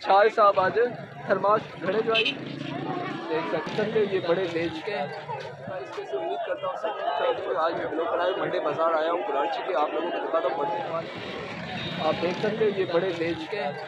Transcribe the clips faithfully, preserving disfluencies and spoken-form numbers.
छाल साहब आज थर्मास घड़े जो आई देख सकते हैं ये बड़े लेज के हैं। इसके से उम्मीद करता हूँ सब आज मैं ब्लॉग बनाए मंडे बाजार आया हूँ कराची के, आप लोगों को दिखाता हूँ मंडे वाले। आप देख सकते हैं ये बड़े लेज के हैं।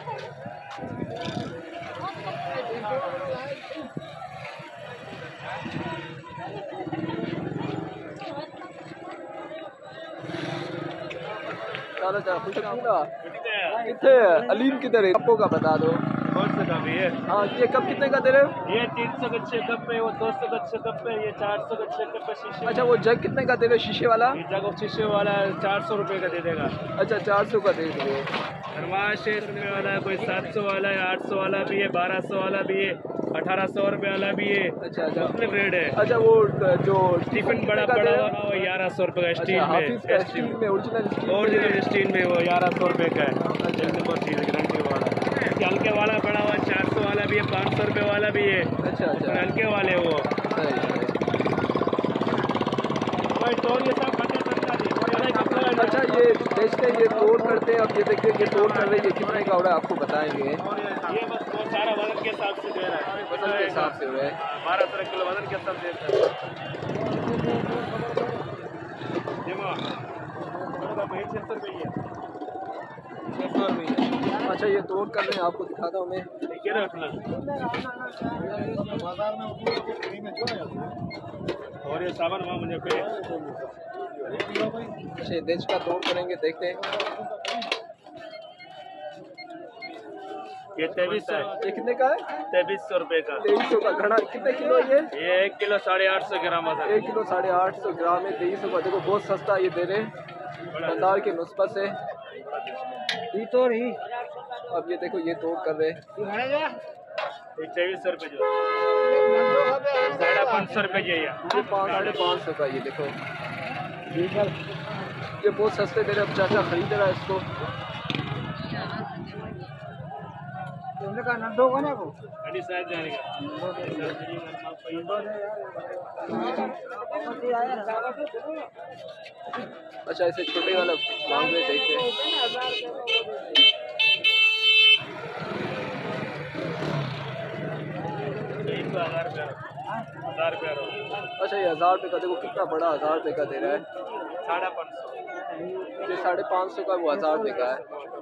चलो चलो खुश रहूँगा। कितने अलीम किधर है आपको का बता दो। कौन सा कप है? हाँ ये कब कितने का दे रहे हो? ये तीन सौ का छः कप है, वो दो सौ का छः कप है, ये चार सौ का छः कप है शीशे। अच्छा वो जग कितने का दे रहे हो शीशे वाला? ये जग शीशे वाला चार सौ रुपये का दे देगा। अच्छा चार सौ का दे रहे हो। थर्मास छः रुपये वाला है, कोई सात सौ वाला है, आठ सौ वाला भी है, बारह सौ वाला भी है, अठारह सौ रुपये वाला भी है। अच्छा अच्छा मुख्तलिफ रेट है। अच्छा वो जो टिफिन बड़ा पड़ा हुआ ना वो ग्यारह सौ रुपये का स्टील में, स्टील में ओरिजिनल ओरिजिनल स्टील में वो ग्यारह सौ रुपये का है। नंबर चीज़ गारंटी वाला। हल्के वाला पड़ा हुआ चार सौ वाला भी है, पाँच सौ रुपये वाला भी है। अच्छा अच्छा हल्के वाले वो अच्छा ये बेचते हैं, ये तोड़ करते हैं। अब ये देखिए ये तोड़ कर रहे हैं, ये कितने का हो रहा है आपको बताएंगे। ये बस वो सारा वजन के हिसाब से दे रहा है, वजन के हिसाब से हो रहा है। बारह तेरह किलो वजन के हिसाब से देता है। अच्छा ये तोड़ कर रहे हैं, आपको दिखाता हूँ मैं। और ये सावन वहाँ मुझे पे अच्छा देश का तोड़ करेंगे, देखते हैं। ये तेईस सौ, ये कितने का है? तेईस सौ रुपये का। तेईस सौ का घड़ा कितने किलो है ये? ये एक किलो साढ़े आठ सौ ग्राम आता है। एक किलो साढ़े आठ सौ ग्राम है, तेईस सौ का। देखो बहुत सस्ता ये दे रहे हैं बाजार के नुस्बत से। तो ही अब ये देखो ये तोड़ कर रहे हैं। तेईस सौ रुपये जो साढ़े पाँच सौ रुपये ये पाँच साढ़े पाँच सौ का। ये देखो ये बहुत सस्ते दे रहे हैं। अब चाचा खरीद रहा है इसको। अच्छा ऐसे छोटे वाला मांग रहे, देखते हैं। हजार रुपया। अच्छा ये हजार रुपये का, देखो कितना बड़ा हजार रुपये का दे रहा है। साढ़े पाँच सौ, ये साढ़े पाँच सौ का, वो हजार रुपये का है।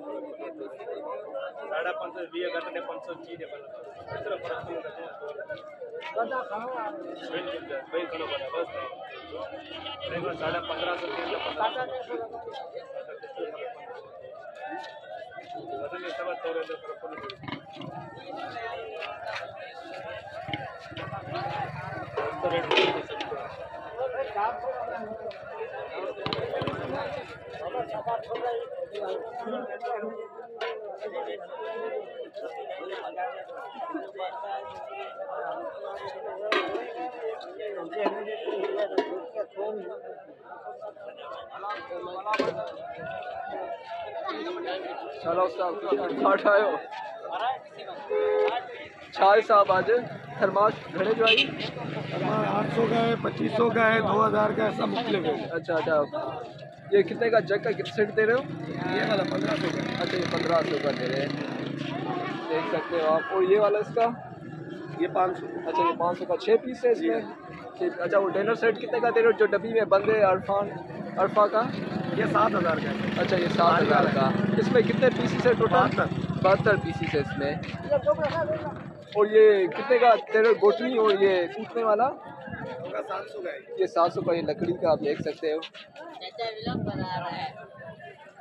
साढ़े पाँच सौ बीस घंटे पाँच सौ चीज साढ़े पंद्रह सौ चलो उसका आयो छाल साहब आज थर्मास घड़े जो आई आठ सौ का है, पच्चीस सौ का है, दो हज़ार का है, सब मुख्तलिफ है। अच्छा अच्छा ये कितने का जग का कितने सेट दे रहे हो? ये वाला पंद्रह सौ का। अच्छा ये पंद्रह सौ का दे रहे हैं, देख सकते हो आप। और ये वाला इसका ये पाँच सौ। अच्छा ये पाँच सौ का छः पीस है इसमें। अच्छा वो डिनर सेट कितने का दे रहे हो जो डब्बी में बंद है अरफान अरफा का? ये सात हज़ार का है। अच्छा ये सात हज़ार का। इसमें कितने पीसीस है टोटल? बहत्तर पीसीस है इसमें। और ये कितने का तेरे गोटनी और ये सूखने वाला? सात सौ का है। ये सात सौ का। ये लकड़ी का आप देख सकते हो।